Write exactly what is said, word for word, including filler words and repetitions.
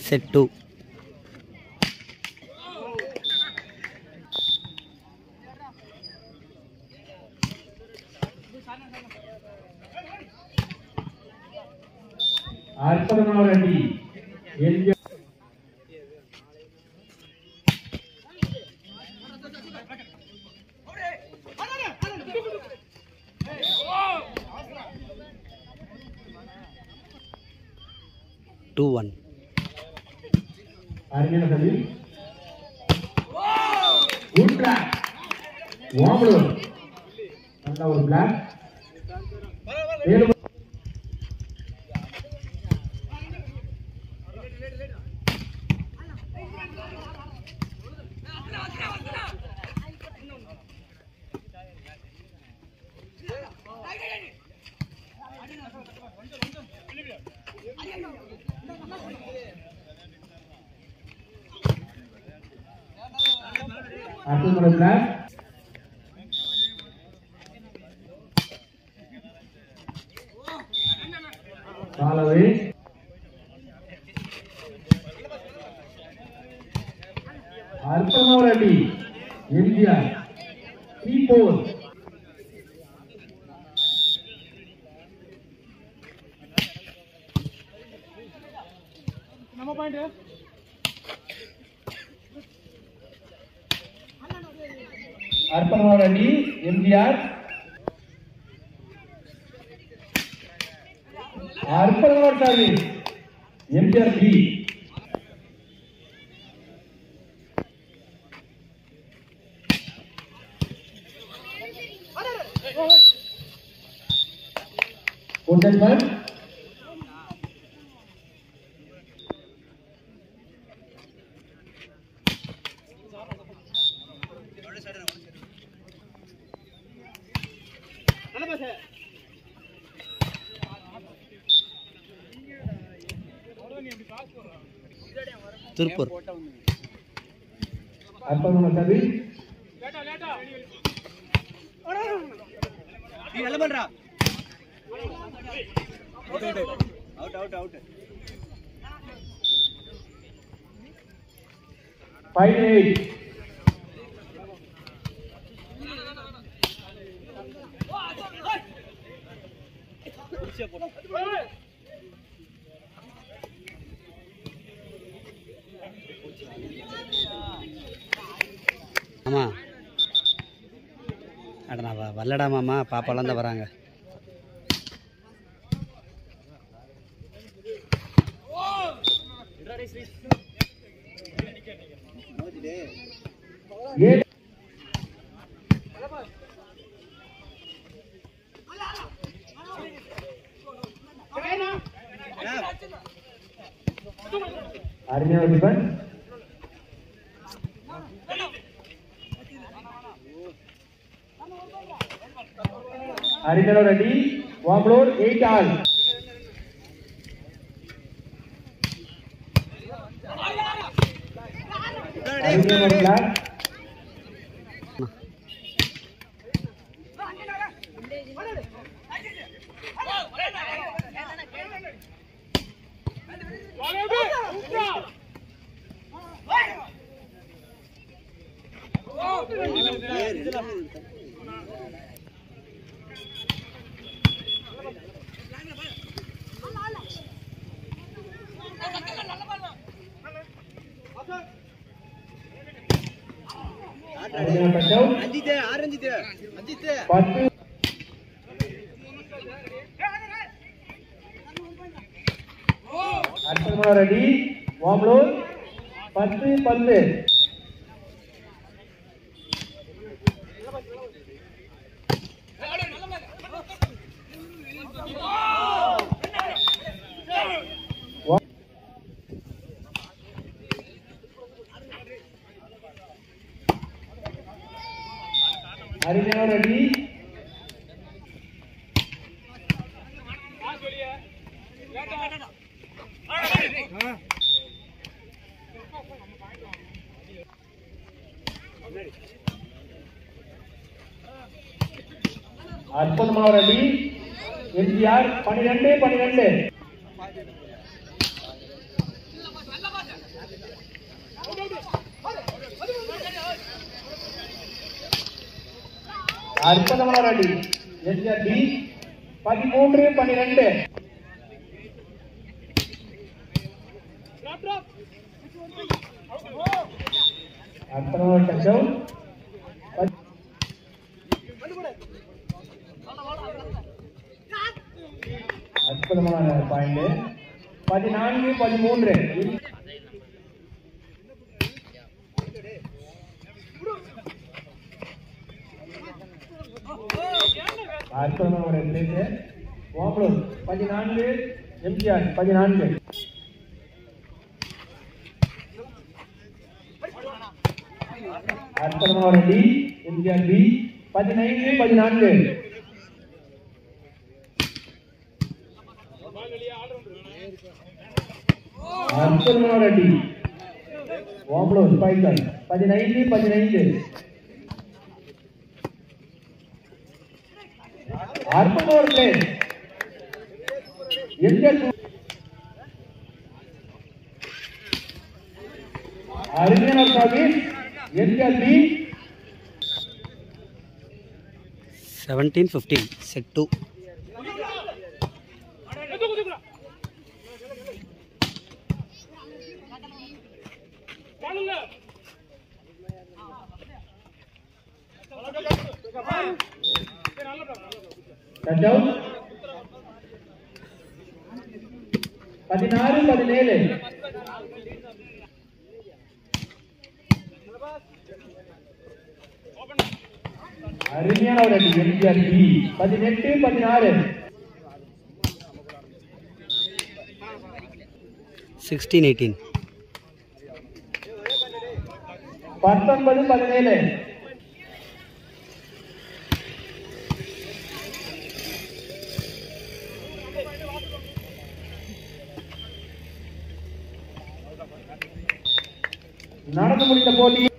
Set two. Arpanam ready. Two one. Good track. Omalur. And our black. After the black. Ball away. Arpanam ready. India. three four. Number point here. Arpanam ready. India. Arpanam service. India B. Put that one. Turpur. Arpanam service. Out, out, out. Five eight. Mama. Adana vallada mama paapala da varanga. Yeah. Army defense. Army ready. Omalur eight all. Army black. Anjite, Anjite, Anjite. Arpanam ready. Omalur. Patti Patti. Army ready. Arpanam ready. N T R twelve twelve. அற்புதமான அடி SR B பதிமூன்று பன்னிரண்டு. அற்புதமான touch out. அற்புதமான point. பதினான்கு பதிமூன்று. அற்புதமான ஒரு பிளேஸ். ஓமலூர் பதினான்கு எம்ஜிஆர் பதினான்கு. அற்புதமான ஒரு டி எம்ஜிஆர் பி பதினைந்து பதினான்கு. அற்புதமான ஒரு டி ஓமலூர் பைக்கல் பதினைந்து பதினைந்து. அற்புதமான ஒரு பிளே எம்ஜிஆர் அருமையான service MGR B seventeen fifteen set two. பதினாறு பதினேழு. அருமையான ஒரு அடி எம்ஜிஆர் பி பதினெட்டு பதினாறு. sixteen eighteen. பத்தொன்பது பதினேழு. நடந்து முடிந்த போட்டி